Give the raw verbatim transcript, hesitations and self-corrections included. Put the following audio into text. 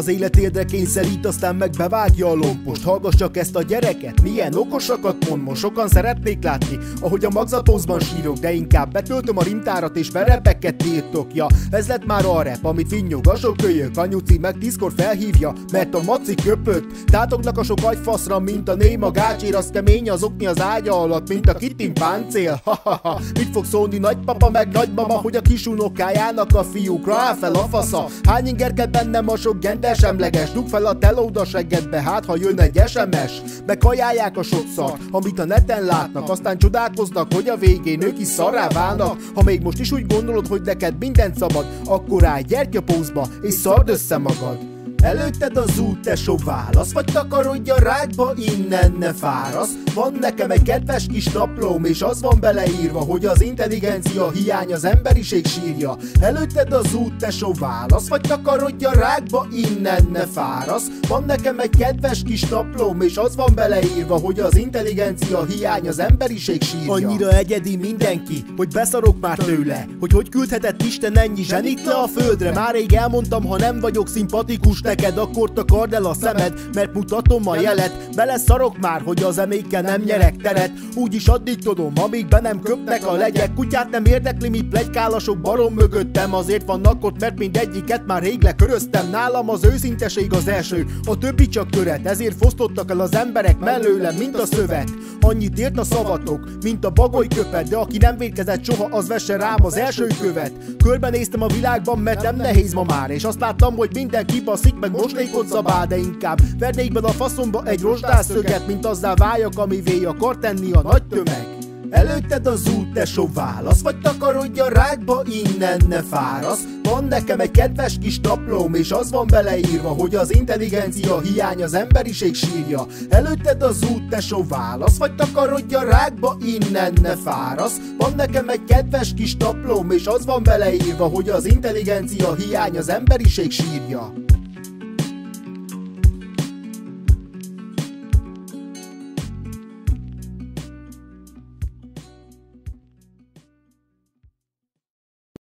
Az életérdre kényszerít, aztán meg bevágja a lompost. Hallgass csak ezt a gyereket, milyen okosakat mond most. Sokan szeretnék látni, ahogy a magzatózban sírok, de inkább betöltöm a rimtárat és verebeket írtok. Ja, ez lett már a rap, amit vinnyog a sok kölyök. Anyuci meg tízkor felhívja, mert a maci köpött. Tátognak a sok agyfaszra, mint a néma gácsér. Az kemény az okni az ágya alatt, mint a kitin páncél. Ha-ha-ha, mit fog szólni nagypapa meg nagymama, hogy a kisunokájának a fiúkra áll fel a fasza? Hány inger kell bennem a sok gender semleges? Dugd fel a telóda seggedbe, hát ha jön egy es em es. Bekajálják a sok szart, amit a neten látnak, aztán csodálkoznak, hogy a végén ők is szarrá válnak. Ha még most is úgy gondolod, hogy neked mindent szabad, akkor állj gyertyapózba és szard össze magad. Előtted az út, tesó, válasz, vagy takarodj a rákba, innen ne fárasz. Van nekem egy kedves kis naplóm, és az van beleírva, hogy az intelligencia hiány az emberiség sírja. Előtted az út, tesó, válasz, vagy takarodj a rákba, innen ne fárasz. Van nekem egy kedves kis naplóm, és az van beleírva, hogy az intelligencia hiány az emberiség sírja. Annyira egyedi mindenki, hogy beszarok már tőle, hogy hogy küldhetett Isten ennyi zsenit le a földre. Már rég elmondtam, ha nem vagyok szimpatikus neked, akkor takard el a szemed, mert mutatom a jelet. Beleszarok már, hogy az emékkel nem nyerek teret. Úgyis addig tudom, amíg be nem köpnek a legyek. Kutyát nem érdekli, mit plegykál a sok barom mögöttem. Azért vannak ott, mert mindegyiket már rég leköröztem. Nálam az őszinteség az első, a többi csak töret. Ezért fosztottak el az emberek mellőlem, mint a szövet. Annyit ért a szavatok, mint a bagoly köpet, de aki nem vétkezett soha, az vesse rám az első követ. Körbenéztem a világban, mert nem nehéz ma már, és azt láttam, hogy mindenki baszik, meg moslékot zabál, de inkább vernék be a faszomba egy rozsdászöget, mint azzá váljak, amivé akar tenni a nagy tömeg. Előtted az út, tesó, válasz, vagy takarodj a rákba, innen ne fárasz. Van nekem egy kedves kis naplóm, és az van beleírva, hogy az intelligencia hiány az emberiség sírja. Előtted az út, tesó, válasz, vagy takarodj a rákba, innen ne fárasz. Van nekem egy kedves kis naplóm, és az van beleírva, hogy az intelligencia hiány az emberiség sírja.